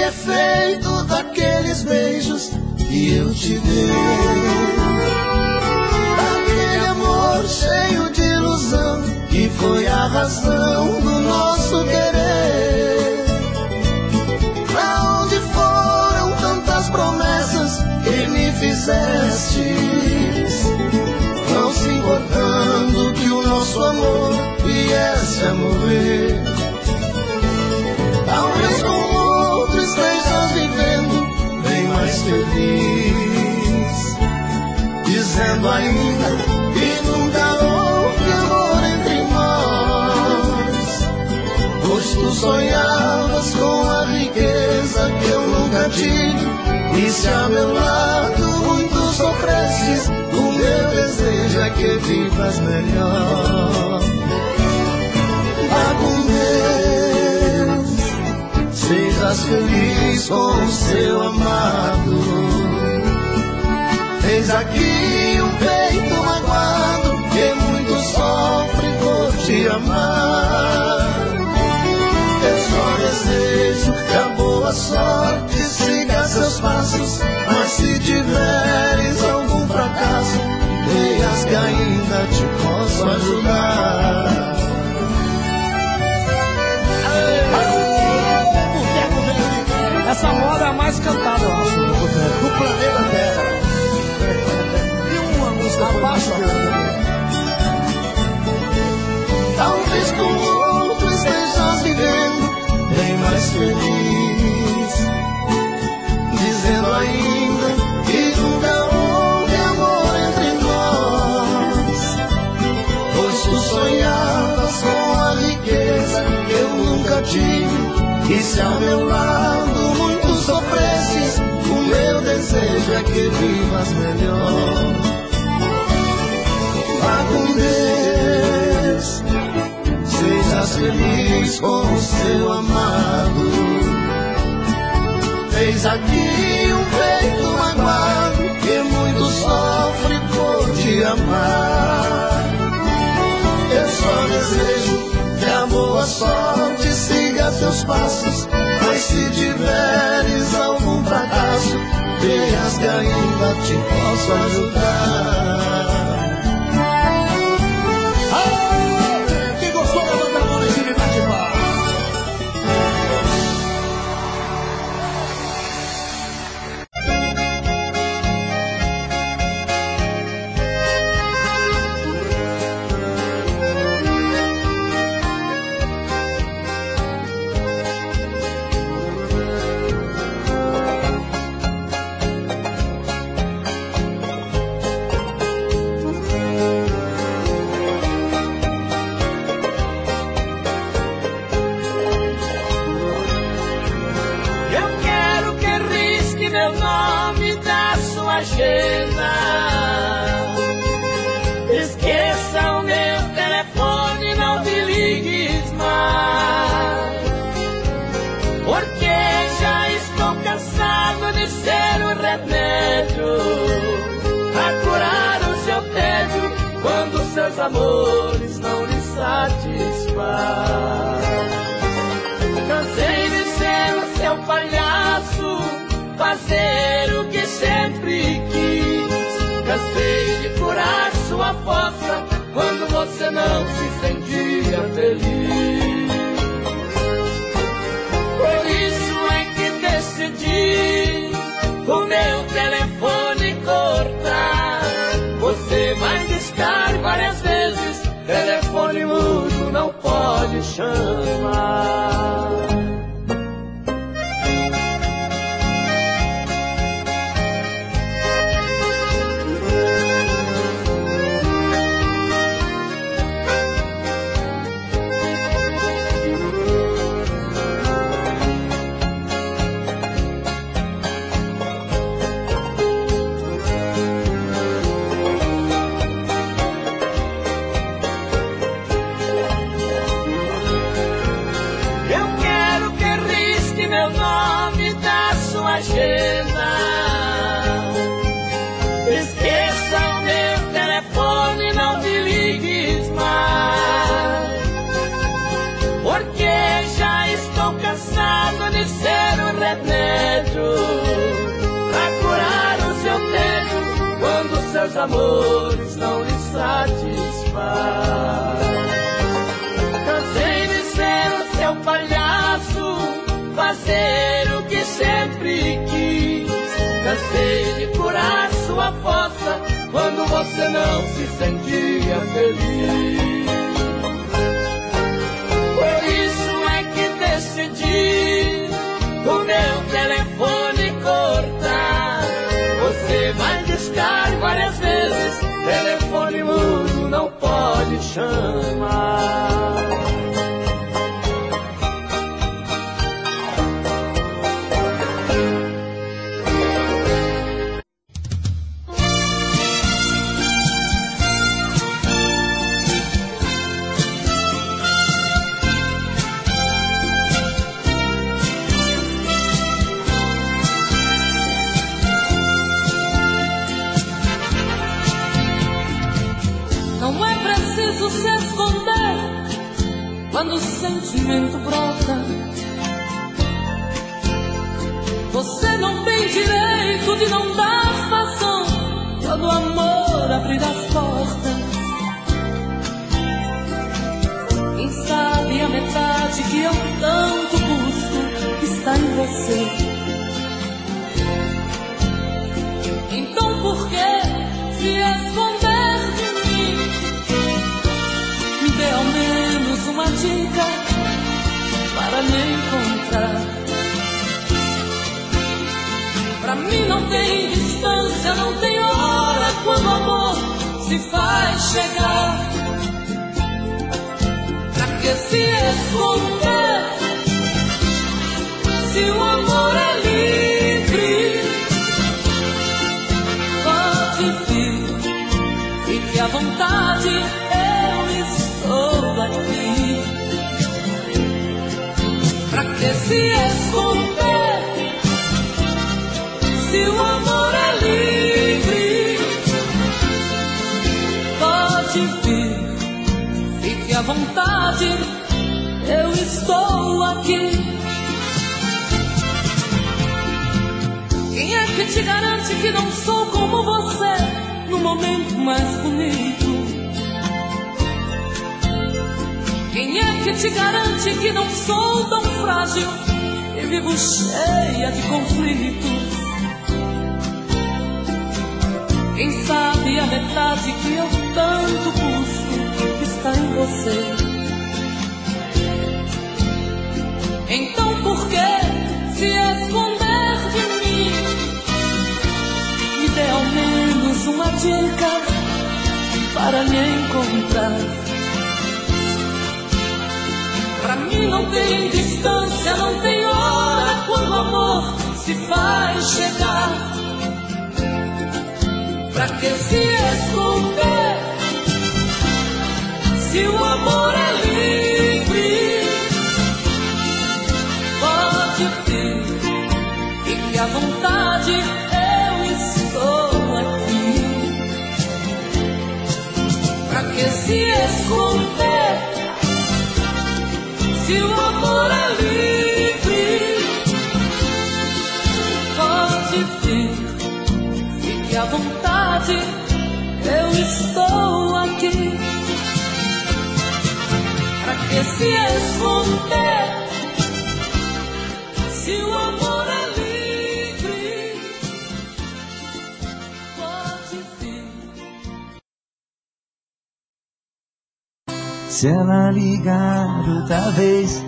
efeito daqueles beijos que eu te dei, daquele amor cheio de ilusão que foi a razão do nosso querer. Pra onde foram tantas promessas que me fizestes, não se importando que o nosso amor viesse a morrer? Talvez com outro estejas vivendo bem mais feliz, dizendo ainda que nunca houve amor entre nós, pois tu sonhavas com a riqueza que eu nunca tive, e se a meu lado muito sofrestes, o meu desejo é que vivas melhor. Vá com Deus, sejas feliz com o seu amado. Eis aqui um peito magoado que muito sofre por te amar. Eu só desejo que a boa sorte siga seus passos, mas se tiveres algum fracasso, creias que ainda te posso ajudar. Essa moda é a mais cantada, eu acho, do planeta Terra. E uma música abaixo. Talvez com outro estejas vivendo bem mais feliz, dizendo ainda que nunca houve amor entre nós, pois tu sonhavas com a riqueza que eu nunca tive, e se ao meu lado muito sofresses, o meu desejo é que vivas melhor. Vá com Deus, sejas feliz com o seu amado. Eis aqui um peito magoado que muito sofre por te amar. Eu só desejo que a boa sorte siga teus passos, mas se tiveres algum fracasso, creias que ainda te posso ajudar. Quem gostou da banda Mona e Cine Itatiba? agenda. Esqueça o meu telefone, não me ligues mais, porque já estou cansado de ser um remédio a curar o seu tédio quando seus amores não lhe satisfaz. Cansei de ser o seu palhaço, fazer o que sempre quis. Cansei de curar sua fossa quando você não se sentia feliz. Por isso é que decidi o meu telefone cortar. Você vai discar várias vezes, telefone mudo não pode chamar. Eu amores não lhe satisfaz. Cansei de ser o seu palhaço, fazer o que sempre quis. Cansei de curar sua fossa quando você não se sentia feliz. Por isso é que decidi o meu telefone cortar. Você vai discar várias vezes, telefone mudo não pode chamar. Se esconder quando o sentimento brota. Você não tem direito de não dar razão quando o amor abrir as portas. Quem sabe a metade que eu tanto busco está em você. Então por que se esconder de mim? Dê ao menos uma dica para me encontrar. Pra mim não tem distância, não tem hora quando o amor se faz chegar. Pra que se esconder se o amor é livre? Pode vir, fique à vontade, estou aqui. Pra que se esconder se o amor é livre? Pode vir, fique à vontade, eu estou aqui. Quem é que te garante que não sou como você no momento mais bonito? Quem é que te garante que não sou tão frágil e vivo cheia de conflitos? Quem sabe a metade que eu tanto busco está em você. Então por que se esconder de mim? Me dê ao menos uma dica para me encontrar. Pra mim não tem distância, não tem hora quando o amor se faz chegar. Pra que se esconder se o amor é livre? Pode vir, fique à vontade, eu estou aqui. Pra que se esconder se o amor é livre? Pode vir, fique à vontade, eu estou aqui. Pra que se esconder se o amor é livre? Pode vir. Se ela ligar outra vez,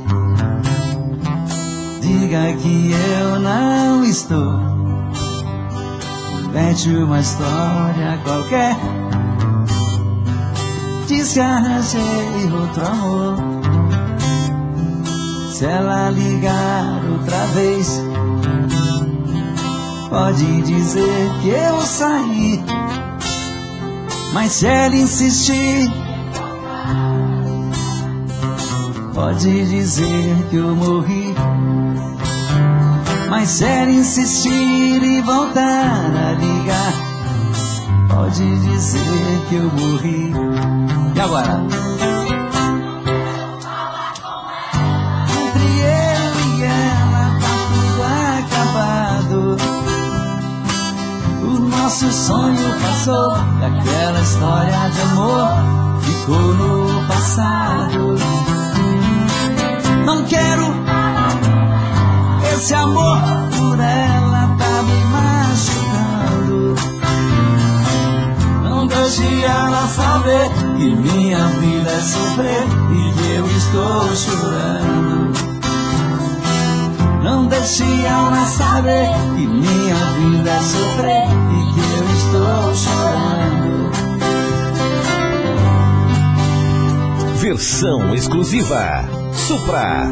diga que eu não estou. Invente uma história qualquer, diz que arranjei outro amor. Se ela ligar outra vez, pode dizer que eu saí, mas se ela insistir, pode dizer que eu morri. Mas se ela insistir e voltar a ligar, pode dizer que eu morri. E agora? Entre eu e ela tá tudo acabado. O nosso nosso sonho passou, e aquela história de amor ficou no passado. Não quero esse amor por ela, tá me machucando. Não deixe ela saber que minha vida é sofrer e que eu estou chorando. Não deixe ela saber que minha vida é sofrer e que eu estou chorando. Versão exclusiva Supra.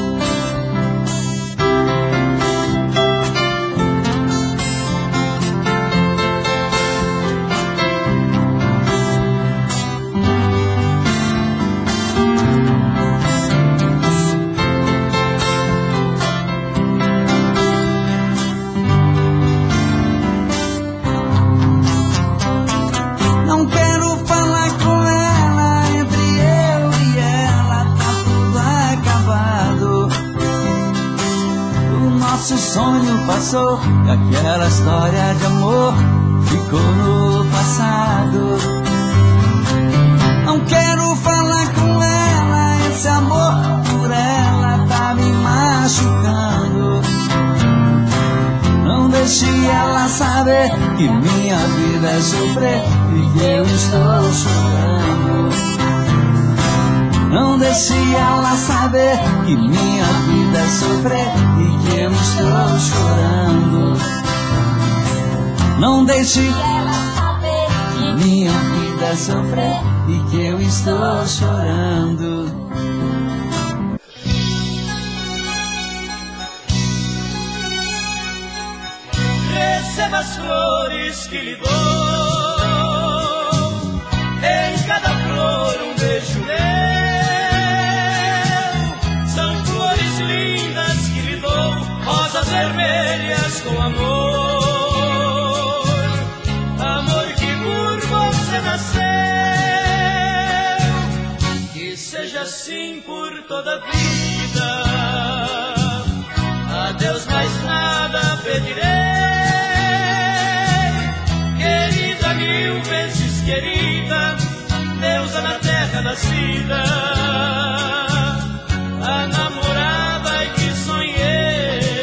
Nosso sonho passou, e aquela história de amor ficou no passado. Não quero falar com ela, esse amor por ela tá me machucando. Não deixe ela saber que minha vida é sofrer e que eu estou chorando. Não deixe ela saber que minha vida é sofrer e que eu estou chorando. Não deixe ela saber que minha vida é sofrer e que eu estou chorando. Receba as flores que lhe dou, em cada flor um beijo meu. Rosas vermelhas com amor, amor que por você nasceu. Que seja assim por toda a vida. A Deus mais nada pedirei. Querida, mil vezes querida, deusa na terra nascida, a namorada que sonhei.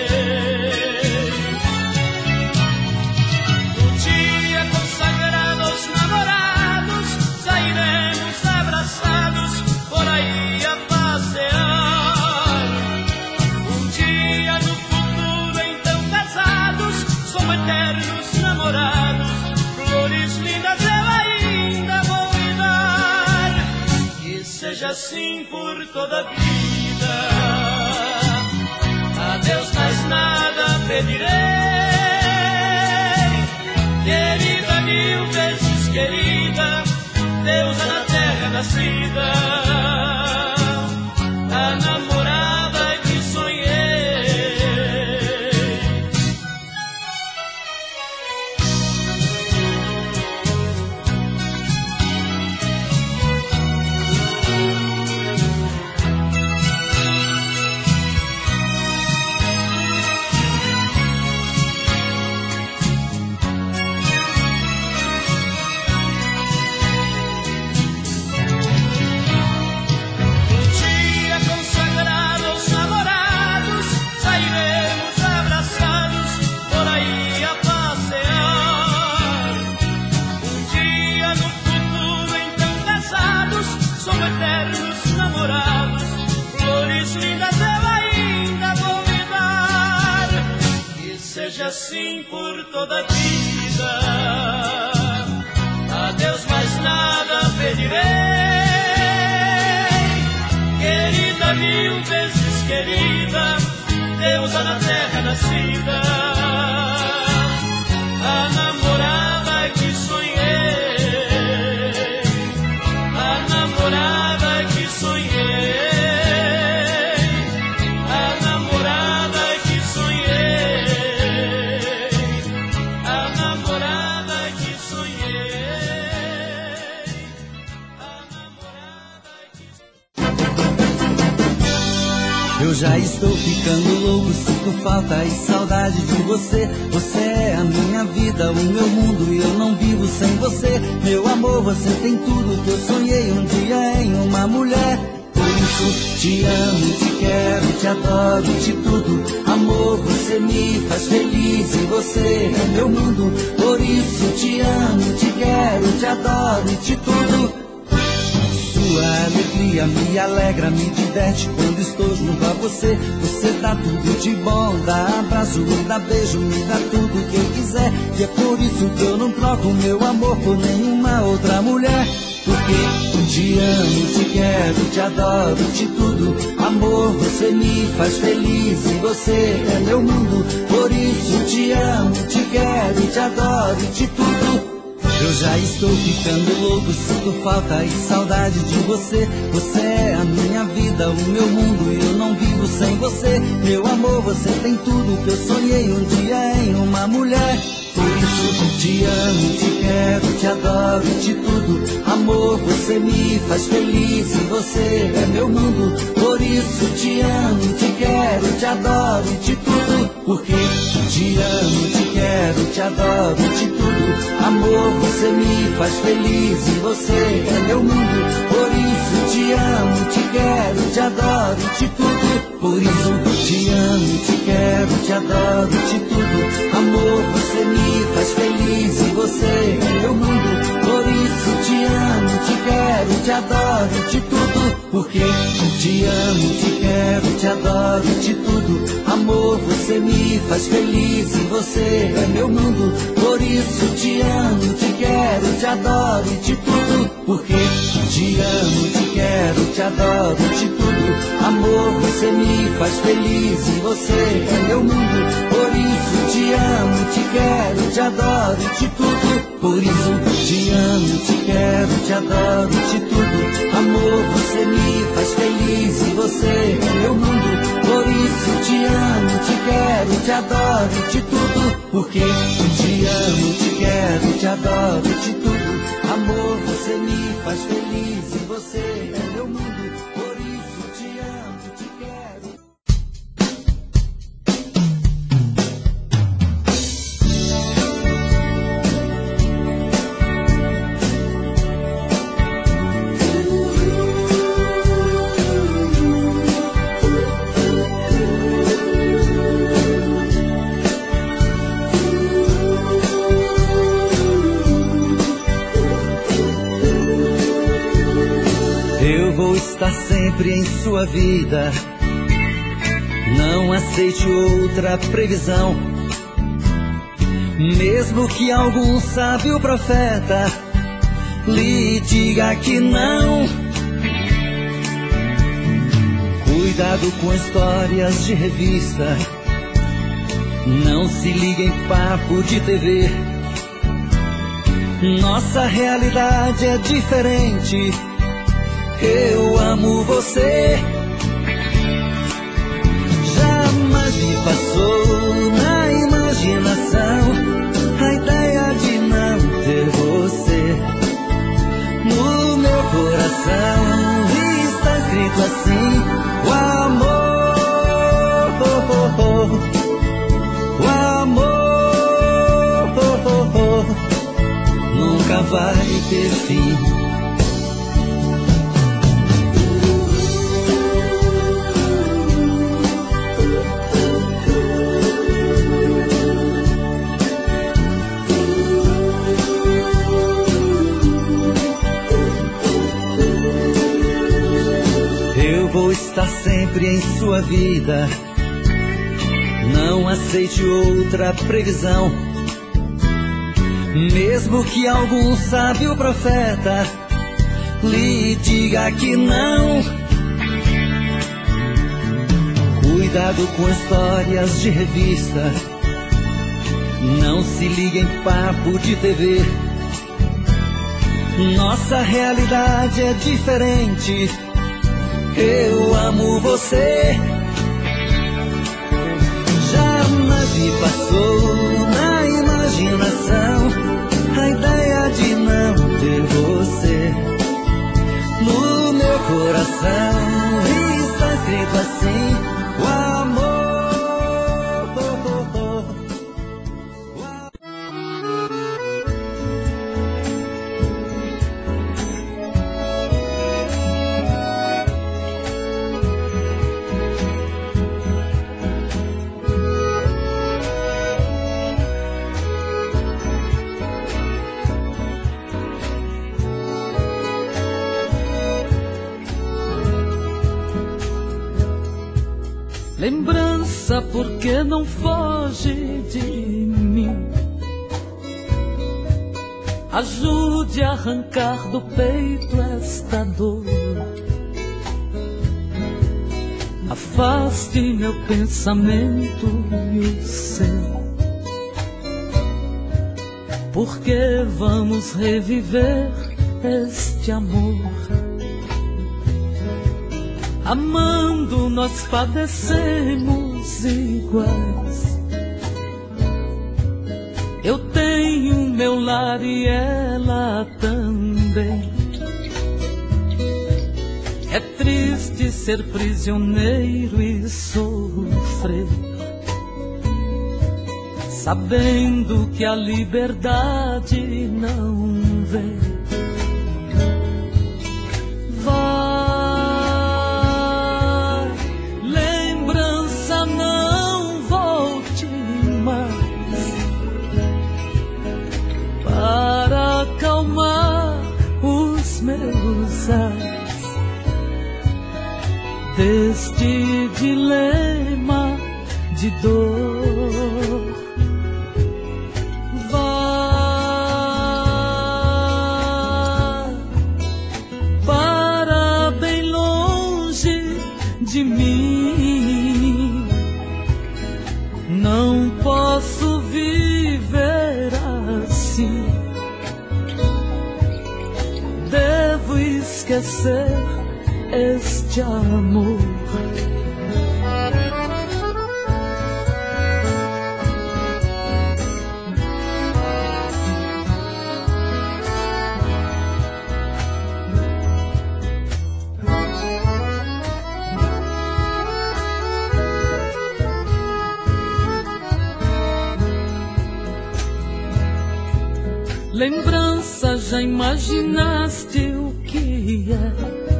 Assim por toda a vida. A Deus mais nada pedirei. Querida, mil vezes querida, deusa na terra nascida, a namorada que sonhei. Assim por toda a vida. A Deus mais nada pedirei. Querida, mil vezes querida, deusa na terra nascida, a namorada que sonhei, a namorada que sonhei. já estou ficando louco, sinto falta e saudade de você. Você é a minha vida, o meu mundo, e eu não vivo sem você. Meu amor, você tem tudo que eu sonhei um dia em uma mulher. Por isso te amo, te quero, te adoro, te tudo. Amor, você me faz feliz e você é meu mundo. Por isso te amo, te quero, te adoro, te tudo. Sua alegria me alegra, me diverte quando estou junto a você. Você dá tudo de bom, dá abraço, dá beijo, me dá tudo que eu quiser. E é por isso que eu não troco meu amor por nenhuma outra mulher. Porque te amo, te quero, te adoro, te tudo. Amor, você me faz feliz e você é meu mundo. Por isso te amo, te quero, te adoro, te tudo. Eu já estou ficando louco, sinto falta e saudade de você. Você é a minha vida, o meu mundo, e eu não vivo sem você. Meu amor, você tem tudo que eu sonhei um dia em uma mulher. Por isso te amo, te quero, te adoro, te tudo. Amor, você me faz feliz e você é meu mundo. Por isso te amo, te quero, te adoro, te tudo. Porque te amo, te quero, te adoro, te tudo. Amor, você me faz feliz e você é meu mundo. Por isso te amo, te quero, te adoro, te tudo. Por isso te amo, te quero, te adoro, te tudo. Amor, você me faz feliz e você é meu mundo. Por isso te amo, te quero, te adoro, te tudo. Porque te amo, te quero, te adoro, te tudo. Amor, você me faz feliz e você é meu mundo. Por isso te amo, te quero, te adoro, te tudo. Porque te amo, te quero, te adoro, te tudo. Amor, você me faz feliz e você é meu mundo. Por isso te amo, te quero, te adoro, te tudo. Por isso te amo, te quero, te adoro, te tudo. Amor, você me faz feliz e você é meu mundo. Por isso te amo, te quero, te adoro, te tudo. Porque te amo, te quero, te adoro, te tudo. Amor, você me faz feliz e você é meu mundo. Por isso te amo, te quero. Vou estar sempre em sua vida. Não aceite outra previsão. Mesmo que algum sábio profeta lhe diga que não. Cuidado com histórias de revista. Não se ligue em papo de TV. Nossa realidade é diferente. Eu amo você. Jamais me passou na imaginação a ideia de não ter você. No meu coração está escrito assim: o amor, o amor nunca vai ter fim. Vou estar sempre em sua vida. Não aceite outra previsão. Mesmo que algum sábio profeta lhe diga que não. Cuidado com histórias de revista. Não se ligue em papo de TV. Nossa realidade é diferente. Eu amo você. Jamais me passou na imaginação a ideia de não ter você. No meu coração está escrito assim: Lembrança, porque não foge de mim. Ajude a arrancar do peito esta dor. Afaste meu pensamento e o seu, porque vamos reviver este amor. Amando nós padecemos iguais. Eu tenho meu lar e ela também. É triste ser prisioneiro e sofrer, sabendo que a liberdade não vem. Vai, lembrança, não volte mais, para acalmar os meus ais deste dilema de dor. Vá para bem longe de mim. Não posso viver assim. Devo esquecer este amor. Lembrança, já imaginaste o que é?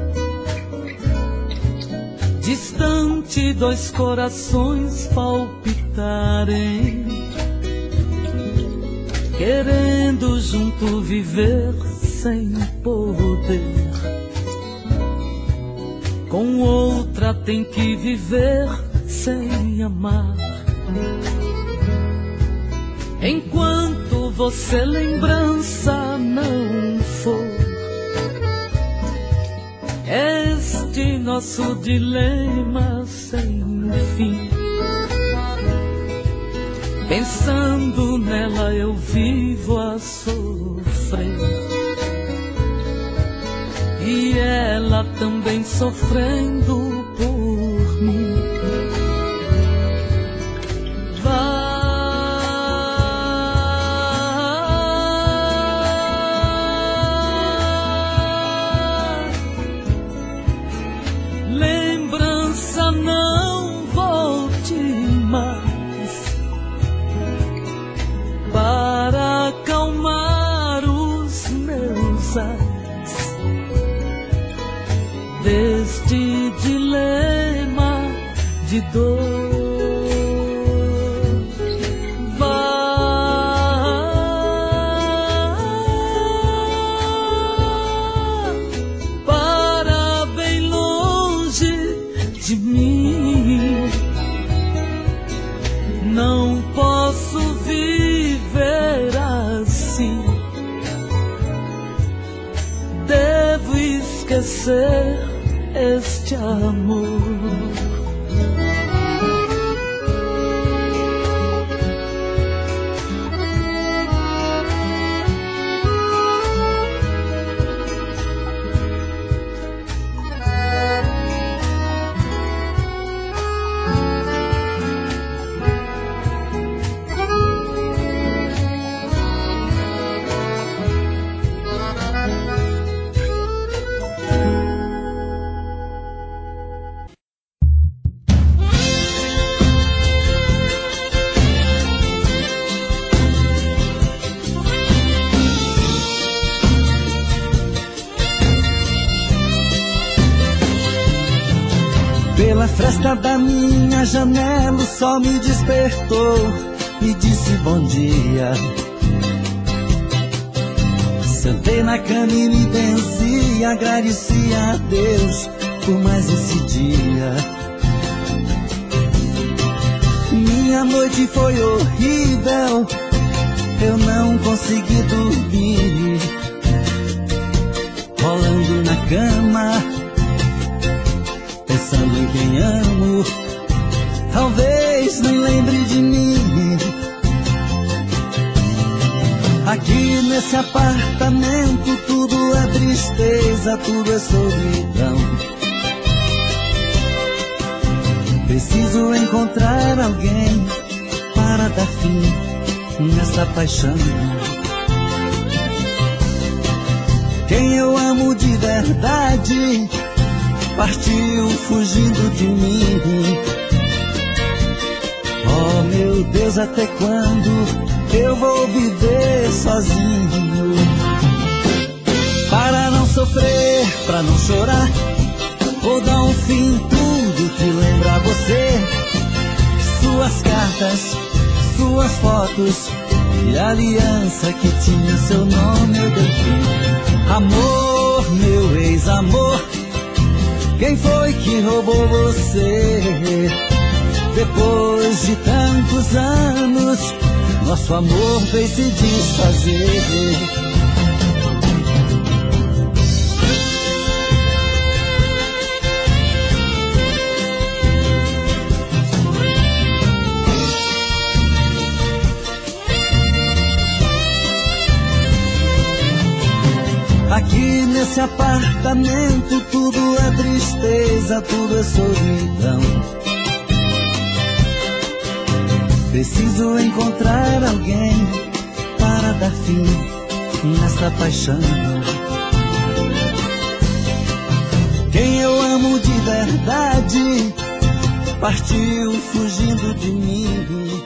Distante, dois corações palpitarem, querendo junto viver sem poder. Com outra tem que viver sem amar. Enquanto você lembrança não for, este nosso dilema sem fim. Pensando nela eu vivo a sofrer, e ela também sofrendo por mim. Lembrança, não volte mais, para acalmar os meus ais deste dilema de dor. De mim, não posso viver assim. Devo esquecer este amor. Pela fresta da minha janela o sol me despertou e disse bom dia. Sentei na cama e me benzi, agradeci a Deus por mais esse dia. Minha noite foi horrível, eu não consegui dormir, rolando na cama, pensando em quem amo. Talvez nem lembre de mim. Aqui nesse apartamento tudo é tristeza, tudo é solidão. Preciso encontrar alguém para dar fim nessa paixão. Quem eu amo de verdade partiu fugindo de mim. Oh meu Deus, até quando eu vou viver sozinho? Para não sofrer, pra não chorar, vou dar um fim em tudo que lembra você. Suas cartas, suas fotos e a aliança que tinha seu nome eu dei fim. Amor, meu ex-amor, quem foi que roubou você? Depois de tantos anos, nosso amor veio se desfazer. Aqui nesse apartamento tudo é tristeza, tudo é solidão. Preciso encontrar alguém para dar fim nessa paixão. Quem eu amo de verdade partiu fugindo de mim.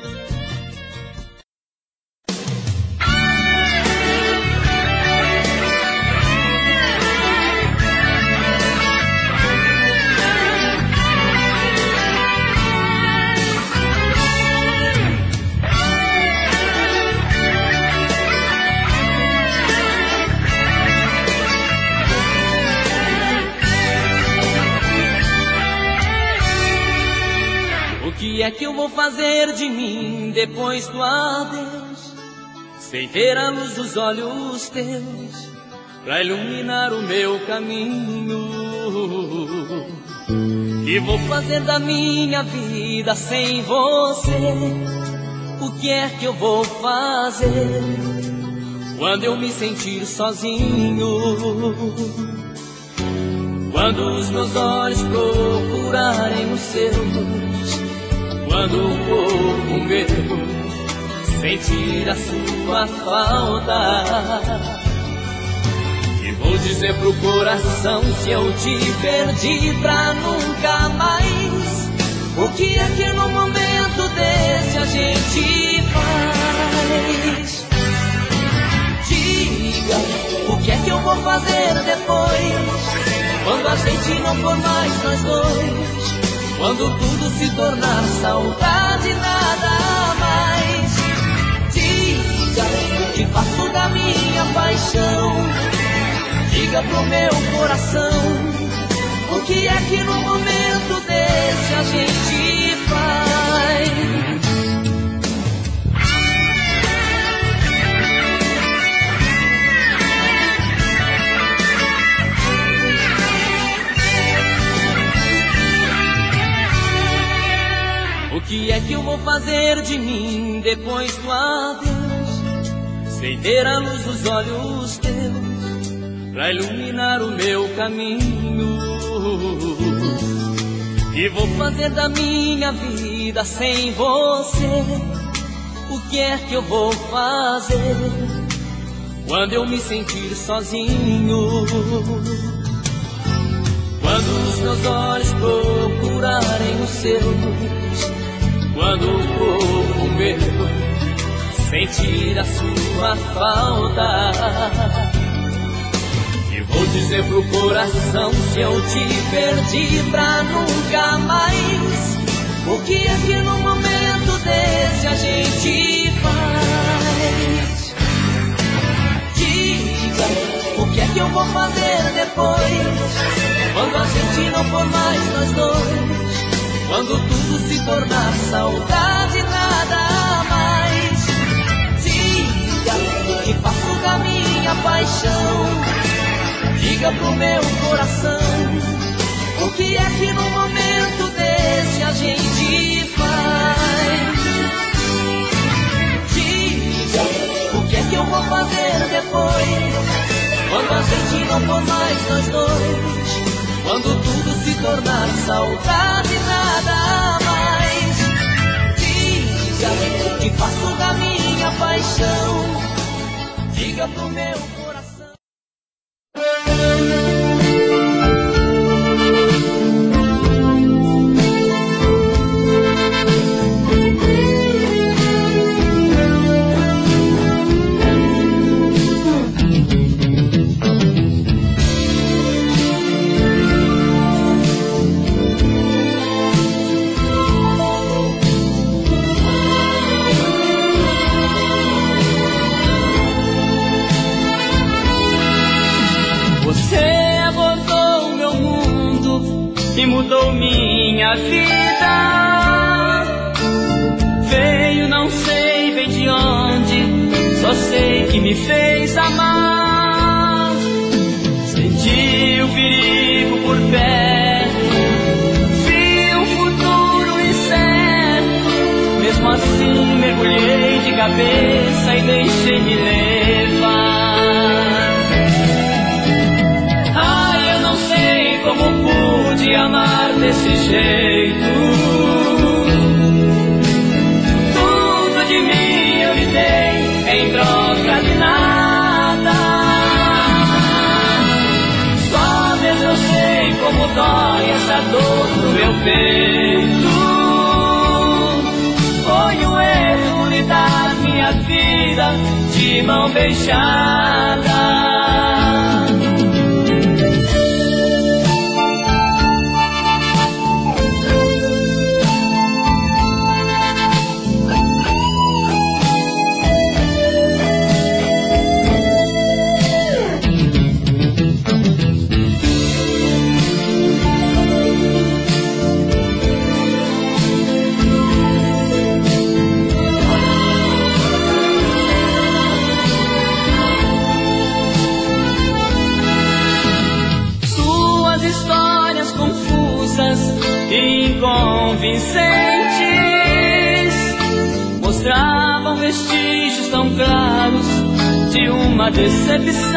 O que é que eu vou fazer de mim depois do adeus, sem ter a luz dos olhos teus pra iluminar o meu caminho? Que vou fazer da minha vida sem você? O que é que eu vou fazer quando eu me sentir sozinho? Quando os meus olhos procurarem os seus, quando o corpo meu sentir a sua falta, e vou dizer pro coração se eu te perdi pra nunca mais? O que é que no momento desse a gente faz? Diga, o que é que eu vou fazer depois, quando a gente não for mais nós dois? Quando tudo se tornar saudade, nada mais. Diga o que faço da minha paixão. Diga pro meu coração, o que é que no momento desse a gente faz? O que é que eu vou fazer de mim depois do adeus, sem ter a luz dos olhos teus pra iluminar o meu caminho? E vou fazer da minha vida sem você? O que é que eu vou fazer quando eu me sentir sozinho? Quando os meus olhos procurarem os seus, quando o corpo meu sentir a sua falta, e vou dizer pro coração se eu te perdi pra nunca mais? O que é que no momento desse a gente faz? Diga, o que é que eu vou fazer depois, quando a gente não for mais nós dois? Quando tudo se tornar saudade nada mais. Diga o que faço da minha paixão, diga pro meu coração o que é que no momento desse a gente faz. Diga o que é que eu vou fazer depois, quando a gente não for mais nós dois, quando tudo se tornar saudade nada mais. Diga o que faço da minha paixão, diga pro meu coração. E mudou minha vida. Veio não sei bem de onde, só sei que me fez amar. Senti o perigo por perto, vi um futuro incerto. Mesmo assim mergulhei de cabeça e deixei me levar. Como pude amar desse jeito? Tudo de mim eu lhe dei em troca de nada. Só mesmo eu sei como dói essa dor no meu peito. Foi um erro lhe dar minha vida de mão beijada. Inconvincentes mostravam vestígios tão claros de uma decepção.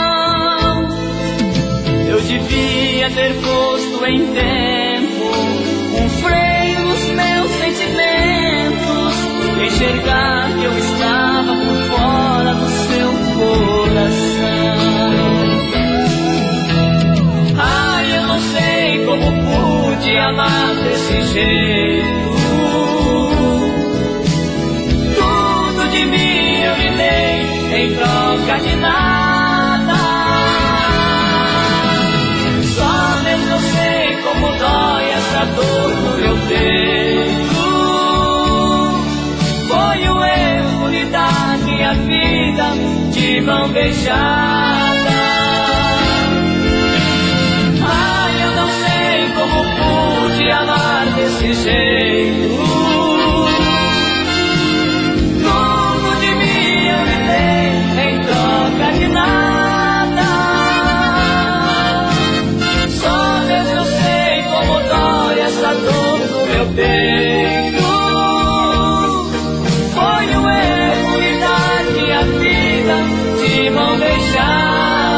Eu devia ter posto em tempo um freio nos meus sentimentos, enxergar que eu estava por fora do seu coração. Ai, eu não sei como pude amar desse jeito. Tudo de mim eu lhe dei em troca de nada. Só mesmo eu sei como dói essa dor no meu peito. Foi um erro lhe dar minha vida de mão beijada. Como pude amar desse jeito? Tudo de mim eu lhe dei em troca de nada. Só mesmo eu sei como dói essa dor no meu peito. Foi um erro lhe dar minha vida de mão beijada.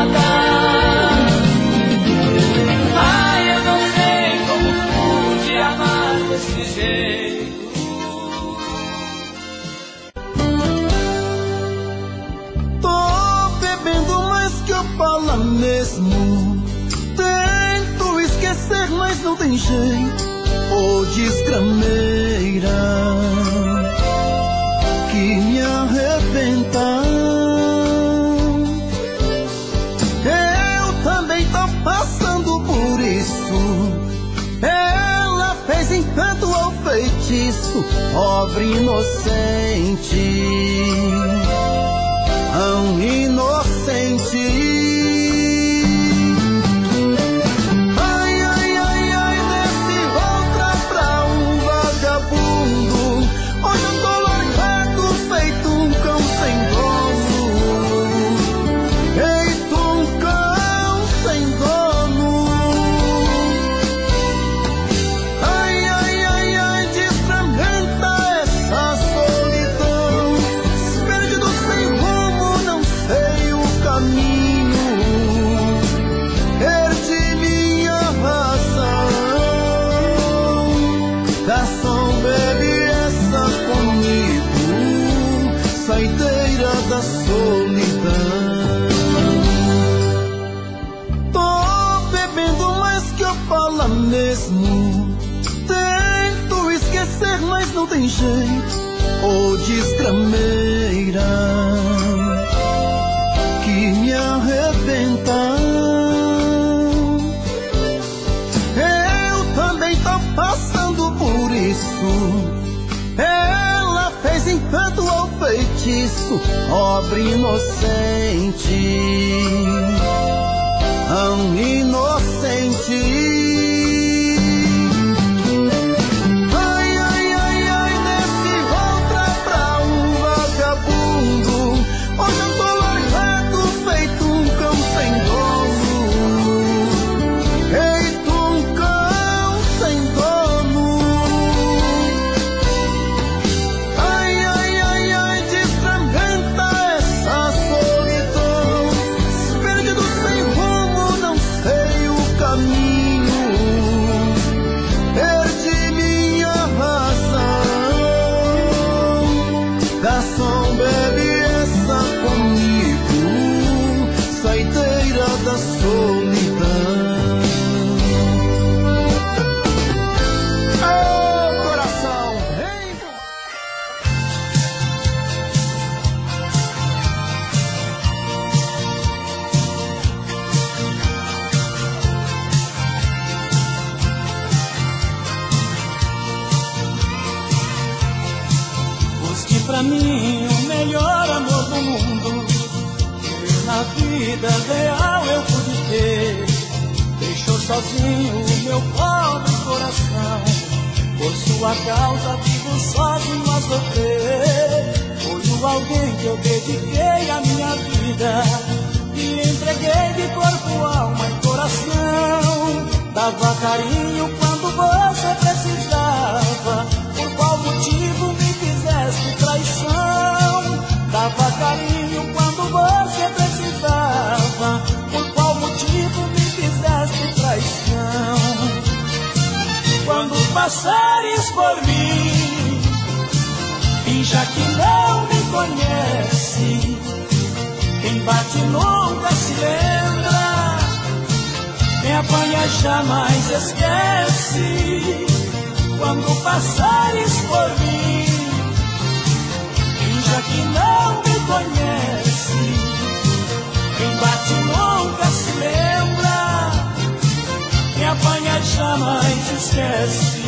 Fala mesmo, tento esquecer, mas não tem jeito. Ô desgrameira que me arrebenta. Eu também tô passando por isso. Ela fez encanto ou feitiço, pobre inocente, tão inocente. Ai, ai, ai, ai, desse outra pra um vagabundo. solidão. Tô bebendo mais que eu falo mesmo. Tento esquecer, mas não tem jeito. Ô desgrameira que me arrebenta. Eu também tô passando por isso. Ela fez encanto ao feitiço, pobre inocente, tão inocente. Ai, ai, ai, ai, desse volta pra um vagabundo. Hoje eu tô largado, feito um cão sem dono. Feito um cão sem dono. Ai, ai, ai, ai, desfragmenta essa solidão. Perdido sem rumo, não sei o caminho. Perdi minha razão. Garçom, bebe essa comigo, saideira da solidão. Oh, coração, vem. Busque pra mim o melhor amor do mundo, que na vida real eu pude ter. Deixou sozinho o meu pobre coração, por sua causa vivo sozinho a sofrer. Foi o alguém que eu dediquei a minha vida, e entreguei de corpo, alma e coração. Dava carinho quando você precisava, por qual motivo me fizeste traição? Dava carinho quando você precisava, por qual motivo me fizeste traição? Quando passares por mim, finja que não me conhece. Quem bate nunca se lembra, quem apanha jamais esquece. Quando passares por mim, finja que não me conhece. Quem bate nunca se lembra, quem apanha jamais esquece.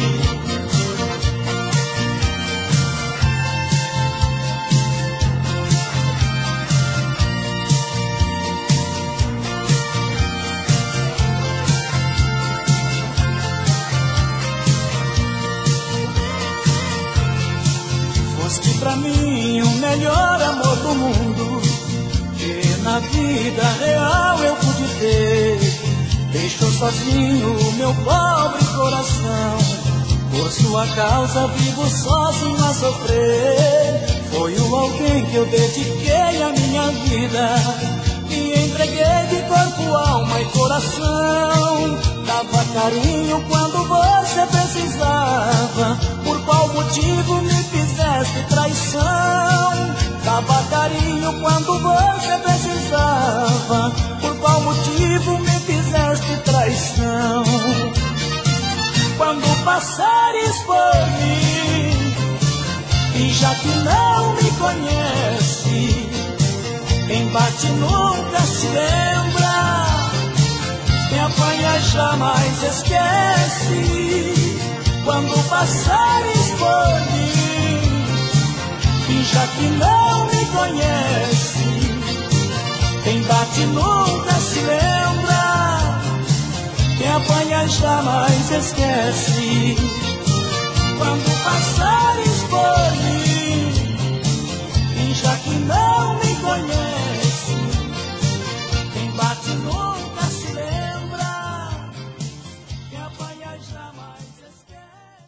Foste pra mim o melhor amor do mundo, que na vida real eu pude ter. Deixou sozinho o meu pobre coração, por sua causa vivo sozinho a sofrer. Foi o alguém que eu dediquei a minha vida, e entreguei de corpo, alma e coração. Dava carinho quando você precisava, por qual motivo me fizeste traição? Dava carinho quando você precisava, por qual motivo me fizeste traição? Quando passares por mim, finja que não me conhece. Quem bate nunca se lembra, quem apanha jamais esquece. Quando passares por mim, finja que não me conhece. Quem bate nunca se lembra, quem apanha jamais esquece. Quando passares por mim, finja que não me conhece. Quem bate nunca se lembra, quem apanha jamais esquece.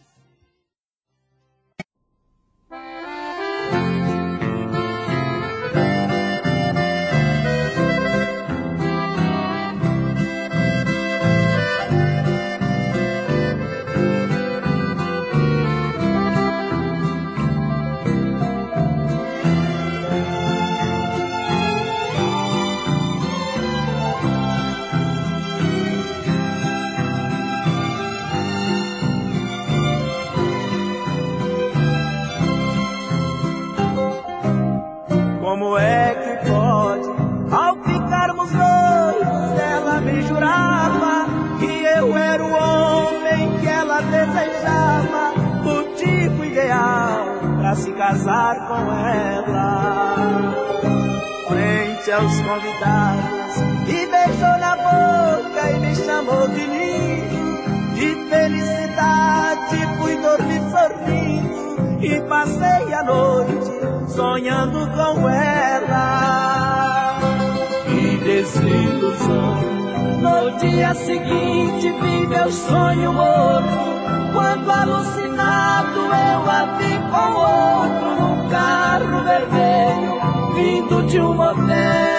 Como é que pode, ao ficarmos noivos, ela me jurava que eu era o homem que ela desejava, o tipo ideal pra se casar com ela. Frente aos convidados, me beijou na boca e me chamou de lindo. De felicidade fui dormir sorrindo e passei a noite sonhando com ela. Que desilusão, no dia seguinte vi meu sonho morto, quando alucinado eu a vi com outro num carro vermelho vindo de um motel.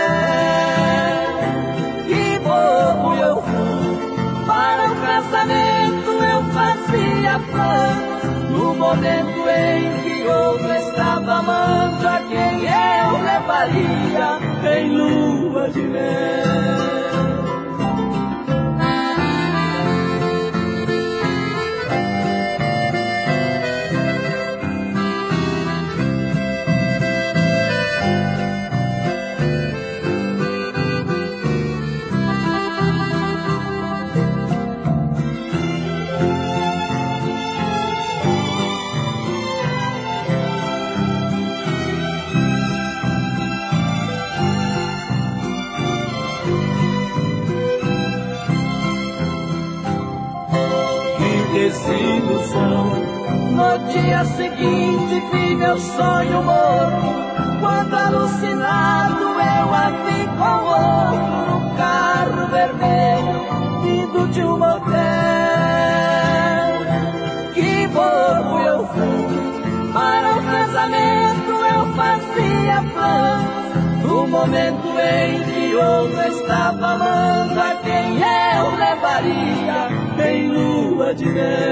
Que bobo eu fui, para o casamento eu fazia planos, no momento em que outro estava amando a quem eu levaria em lua de mel. Desilusão, no dia seguinte vi meu sonho morto, quando alucinado eu a vi com outro num carro vermelho vindo de um motel. Que bobo eu fui, para o casamento eu fazia planos, no momento em que outro estava amando a quem eu levaria em lua de mel.